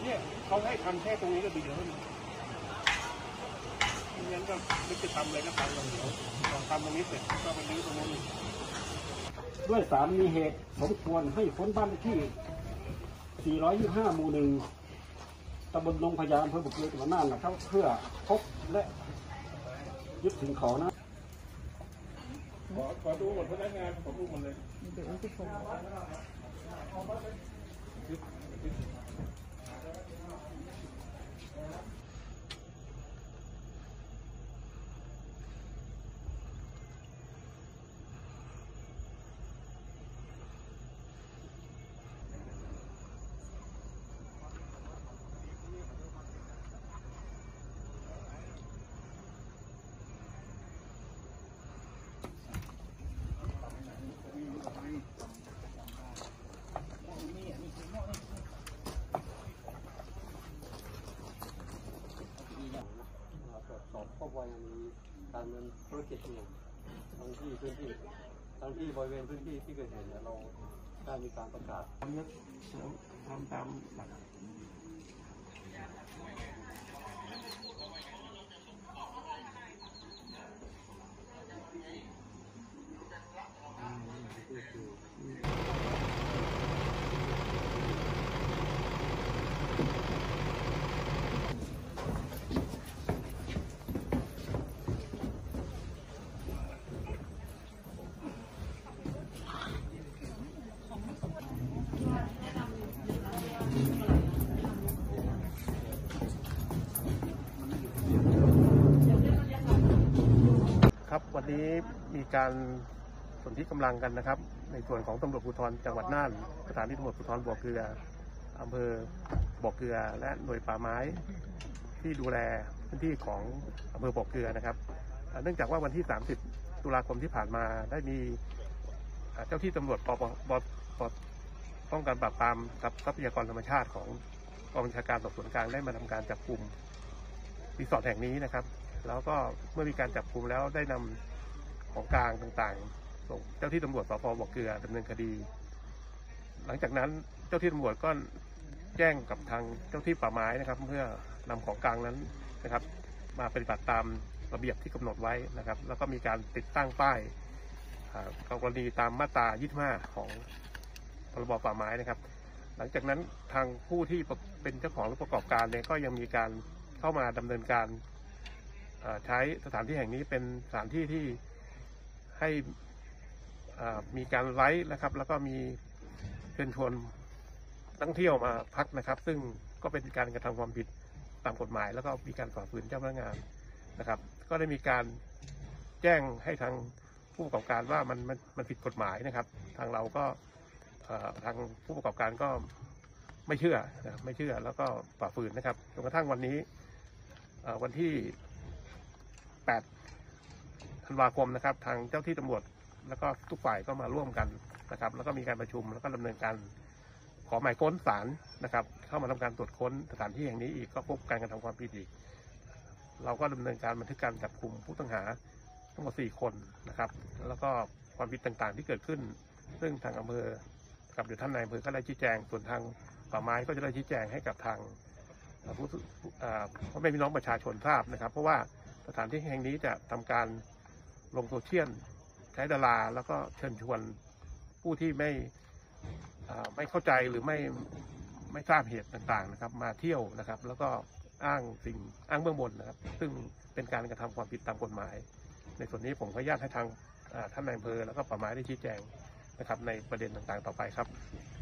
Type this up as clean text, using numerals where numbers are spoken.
เนี่ยเขาให้ทำแค่ตรงนี้ก็ดีแล้วนี่งั้นก็ไม่จะทำอะไรก็ทำอย่างเดียวพอทำตรงนี้เสร็จก็ไปรื้อตรงนู้นด้วยสารมีเหตุสมควรให้ค้นบ้านเลขที่ 425 หมู่ 1 ตำบลดงพญาอำเภอบุกเบิกจังหวัดน่านนะครับเพื่อพบและยึดสิ่งของนะขอดูหมดพนักงานขอดูหมดเลยเดี๋ยวทุกคนสอบข้อมูลมีการเงินธุรกิจอยู่ทั้งที่พื้นที่ทั้งที่บริเวณพื้นที่ที่เกิดเหตุเราได้มีการประกาศทำตามหลักครับวันนี้มีการสนธิกำลังกันนะครับในส่วนของตำรวจภูธรจังหวัดน่านสถานีตำรวจภูธรบ่อเกลืออำเภอบ่อเกลือและหน่วยป่าไม้ที่ดูแลพื้นที่ของอำเภอบ่อเกลือนะครับเนื่องจากว่าวันที่30 ตุลาคมที่ผ่านมาได้มีเจ้าที่ตำรวจป้องกันปราบปรามกับทรัพยากรธรรมชาติของกองบัญชาการสอบสวนกลางได้มาทำการจับกุมรีสอร์ทแห่งนี้นะครับแล้วก็เมื่อมีการจับกุมแล้วได้นำของกลางต่างๆส่งเจ้าที่ตำรวจสพ.บ่อเกลือดำเนินคดีหลังจากนั้นเจ้าที่ตำรวจก็แจ้งกับทางเจ้าที่ป่าไม้นะครับเพื่อนำของกลางนั้นนะครับมาปฏิบัติตามระเบียบที่กำหนดไว้นะครับแล้วก็มีการติดตั้งป้ายกรณีตามมาตรา25ของพรบป่าไม้นะครับหลังจากนั้นทางผู้ที่เป็นเจ้าของหรือประกอบการเนี่ยก็ยังมีการเข้ามาดำเนินการใช้สถานที่แห่งนี้เป็นสถานที่ที่ให้มีการไลฟ์นะครับแล้วก็มีเชิญชวนนักท่องเที่ยวมาพักนะครับซึ่งก็เป็นการกระทำความผิดตามกฎหมายแล้วก็มีการฝ่าฝืนเจ้าพนักงานนะครับก็ได้มีการแจ้งให้ทางผู้ประกอบการว่ามันผิดกฎหมายนะครับทางเราก็ทางผู้ประกอบการก็ไม่เชื่อแล้วก็ฝ่าฝืนนะครับจนกระทั่งวันนี้วันที่8 ธันวาคมนะครับทางเจ้าที่ตำรวจแล้วก็ทุกฝ่ายก็มาร่วมกันนะครับแล้วก็มีการประชุมแล้วก็ดำเนินการขอหมายค้นศาลนะครับเข้ามาทำการตรวจค้นสถานที่แห่งนี้อีกก็พบการกระทำความผิดอีกเราก็ดำเนินการบันทึกการจับกุมผู้ต้องหาทั้งหมด4 คนนะครับแล้วก็ความผิดต่างๆที่เกิดขึ้นซึ่งทางอำเภอกับเดี๋ยวท่านนายอำเภอก็ได้ชี้แจงส่วนทางป่าไม้ก็จะได้ชี้แจงให้กับทางพ่อแม่พี่น้องประชาชนทราบนะครับเพราะว่าสถานที่แห่งนี้จะทำการลงโซเชียลใช้ดาราแล้วก็เชิญชวนผู้ที่ไม่เข้าใจหรือไม่ทราบเหตุต่างๆนะครับมาเที่ยวนะครับแล้วก็อ้างเบื้องบนนะครับซึ่งเป็นการกระทำความผิดตามกฎหมายในส่วนนี้ผมขออนุญาตให้ทางท่านนายอำเภอแล้วก็ป่าไม้ได้ชี้แจงนะครับในประเด็นต่างๆต่อไปครับ